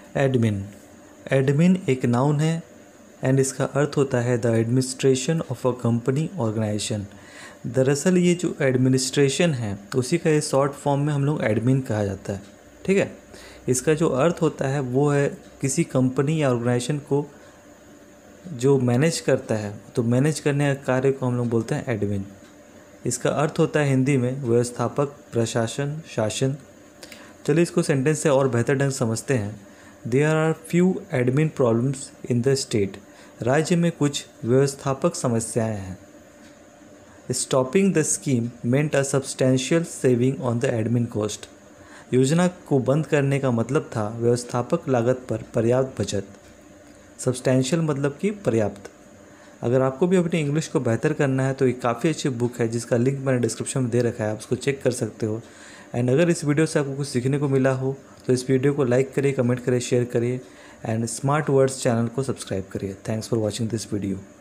Admin. Admin एक noun है and इसका अर्थ होता है the administration of a company organisation. दरअसल ये जो एडमिनिस्ट्रेशन है उसी का ये शॉर्ट फॉर्म में हम लोग एडमिन कहा जाता है। ठीक है, इसका जो अर्थ होता है वो है किसी कंपनी या ऑर्गेनाइजेशन को जो मैनेज करता है, तो मैनेज करने का कार्य को हम लोग बोलते हैं एडमिन। इसका अर्थ होता है हिंदी में व्यवस्थापक, प्रशासन, शासन। चलिए इसको सेंटेंस से और बेहतर ढंग समझते हैं। There are few admin problems in the state. राज्य में कुछ व्यवस्थापक समस्याएं हैं। Stopping the scheme meant a substantial saving on the admin cost. योजना को बंद करने का मतलब था व्यवस्थापक लागत पर पर्याप्त बचत। सब्सटेंशियल मतलब कि पर्याप्त। अगर आपको भी अपनी इंग्लिश को बेहतर करना है तो एक काफ़ी अच्छी बुक है जिसका लिंक मैंने डिस्क्रिप्शन में दे रखा है, आप उसको चेक कर सकते हो। एंड अगर इस वीडियो से आपको कुछ सीखने को मिला हो तो इस वीडियो को लाइक करिए, कमेंट करिए, शेयर करिए एंड स्मार्ट वर्ड्स चैनल को सब्सक्राइब करिए। Thanks for watching this video.